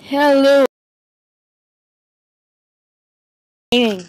Hello. Gaming.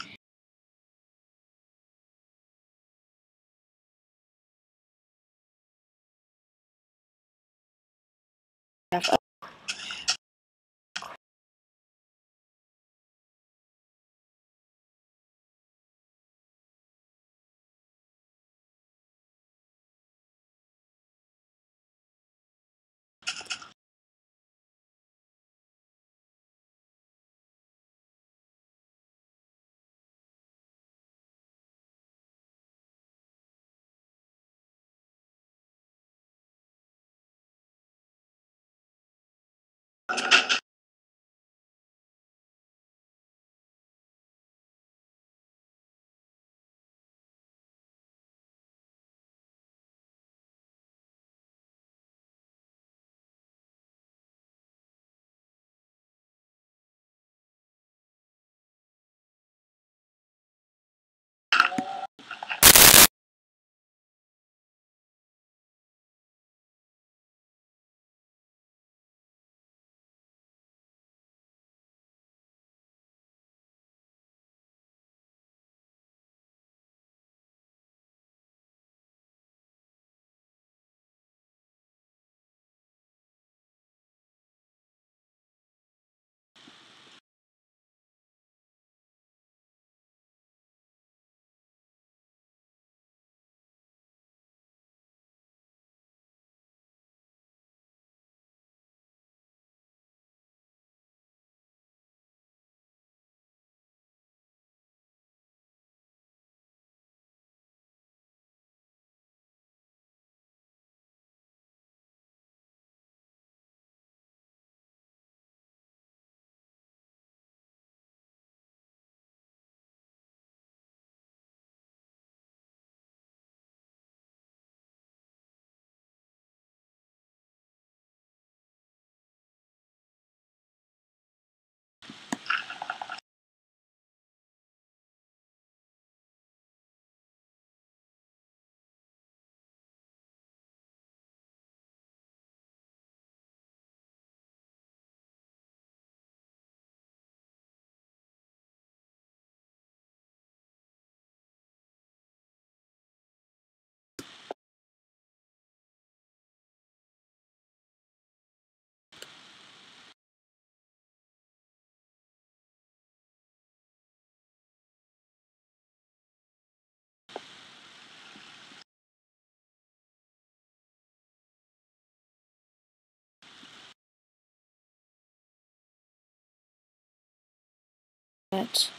That.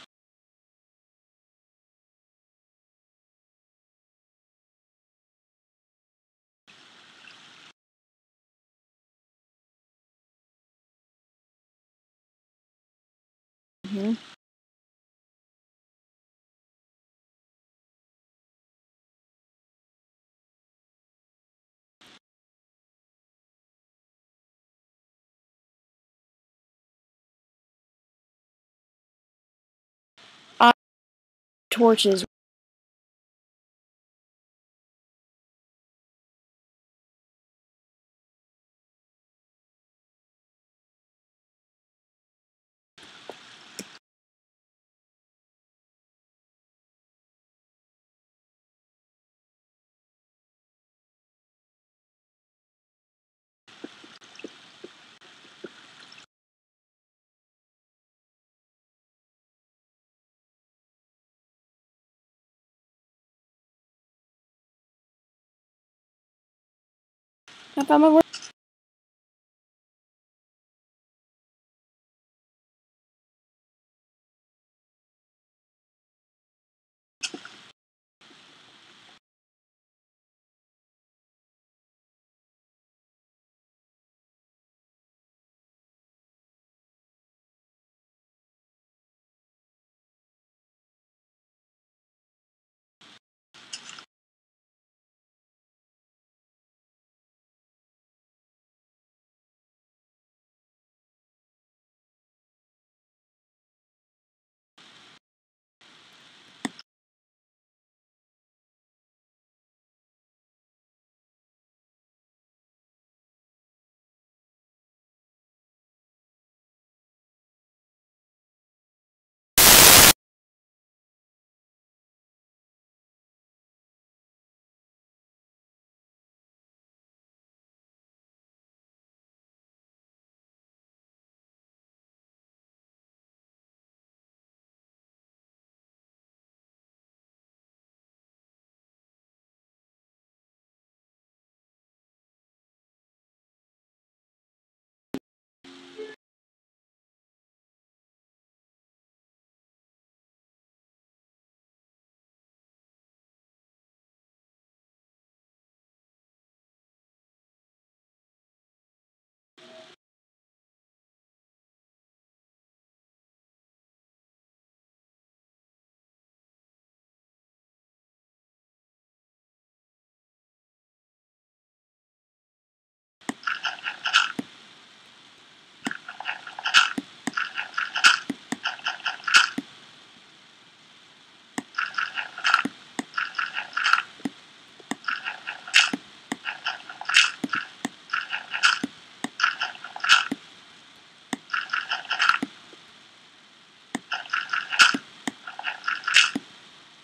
Mhm. Torches. I found my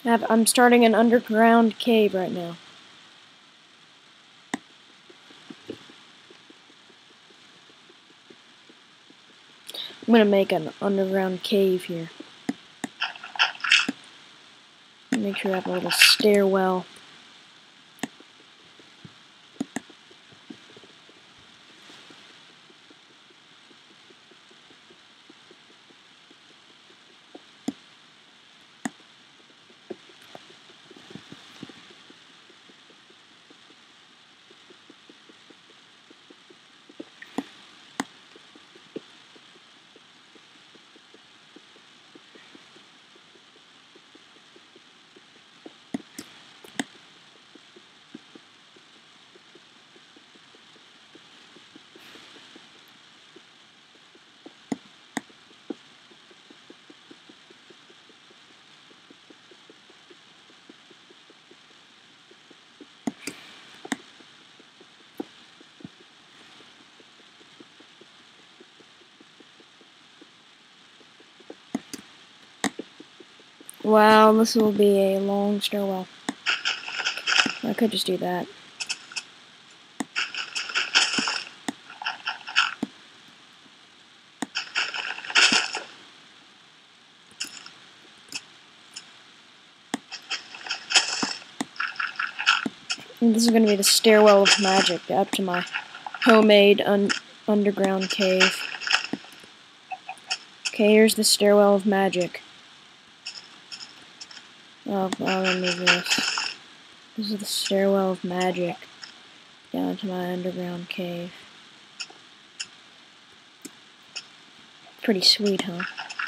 I'm starting an underground cave right now. I'm gonna make an underground cave here. Make sure I have a little stairwell. Wow, this will be a long stairwell. I could just do that. And this is going to be the stairwell of magic up to my homemade underground cave. Okay, here's the stairwell of magic. Oh, I'll remove this. This is the stairwell of magic down to my underground cave. Pretty sweet, huh?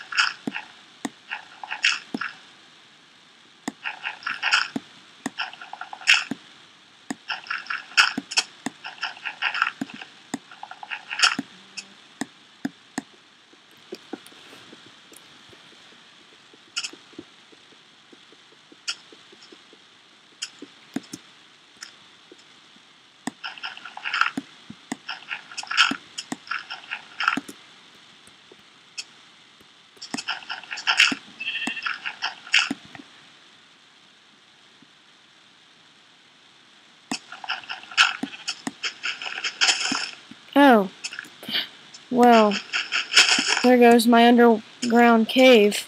Oh, well, there goes my underground cave.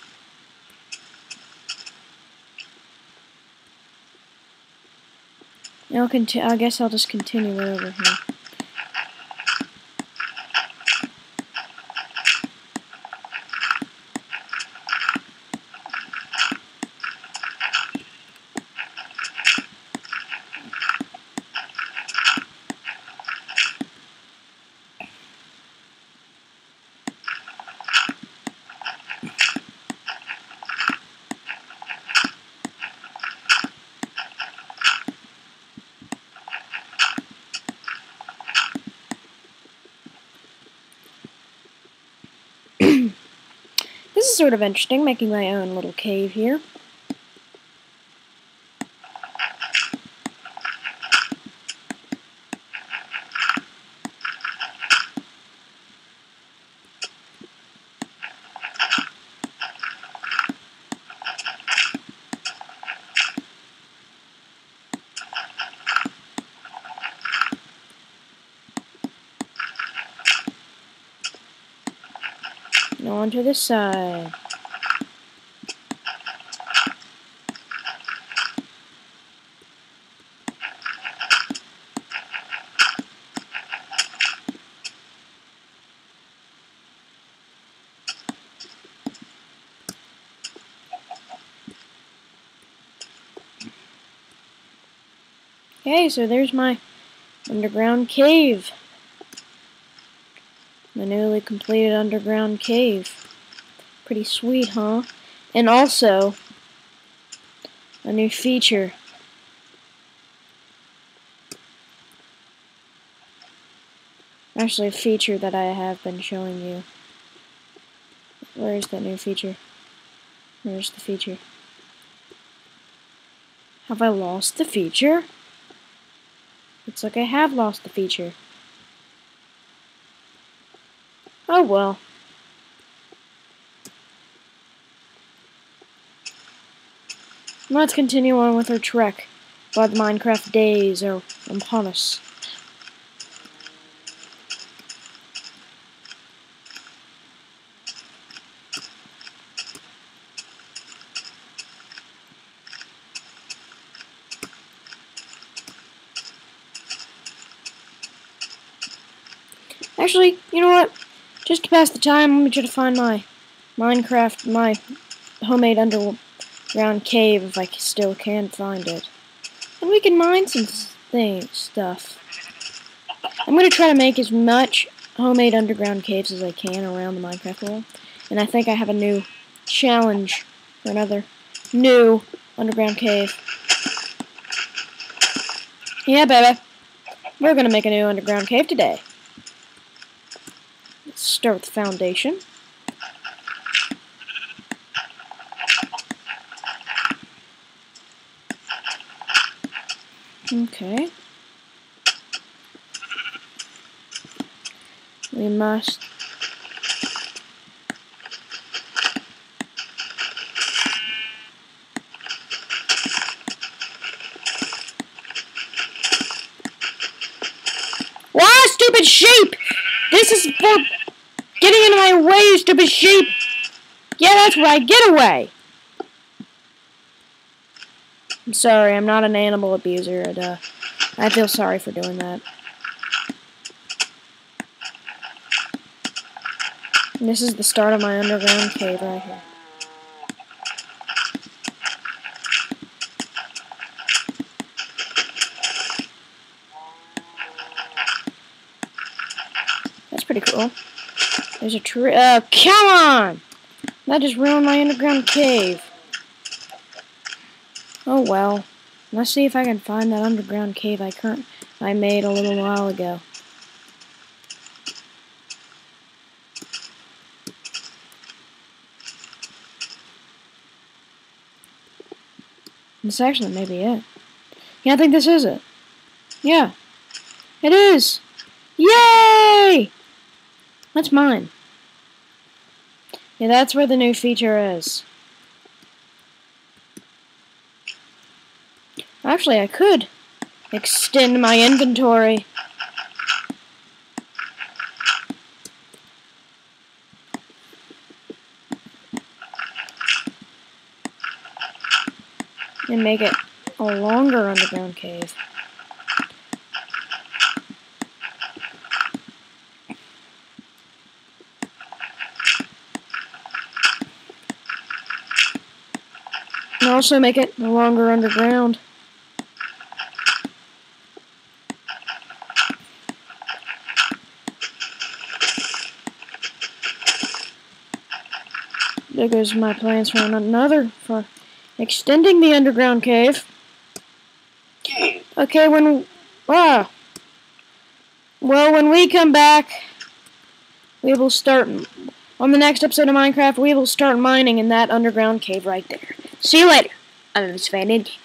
I guess I'll just continue it over here. This is sort of interesting, making my own little cave here. Now onto this side. Okay, so there's my underground cave. My newly completed underground cave. Pretty sweet, huh? And also, a new feature. Actually, a feature that I have been showing you. Where's that new feature? Where's the feature? Have I lost the feature? Looks like I have lost the feature. Oh well. let's continue on with our trek while the Minecraft days are upon us. Actually, you know what? Just to pass the time, let me try to find my Minecraft, my homemade underground cave, if I still can find it. And we can mine some stuff. I'm going to try to make as much homemade underground caves as I can around the Minecraft world. And I think I have a new challenge for another new underground cave. Yeah, baby. We're going to make a new underground cave today. Let's start with the foundation. Okay. We must Why, stupid sheep! This is for getting in my way, you stupid sheep! Yeah, that's right, get away! I'm sorry, I'm not an animal abuser, and, I feel sorry for doing that. And this is the start of my underground cave right here. That's pretty cool. There's a tree. Oh, come on! That just ruined my underground cave. Oh well. Let's see if I can find that underground cave I made a little while ago. This actually may be it. Yeah, I think this is it. Yeah. It is! Yay! That's mine. Yeah, that's where the new feature is. Actually, I could extend my inventory. And make it a longer underground cave. And also make it longer underground. There goes my plans for extending the underground cave. Okay, when we come back, we will start on the next episode of Minecraft. We will start mining in that underground cave right there. See you later. I'm Miss Van Indy.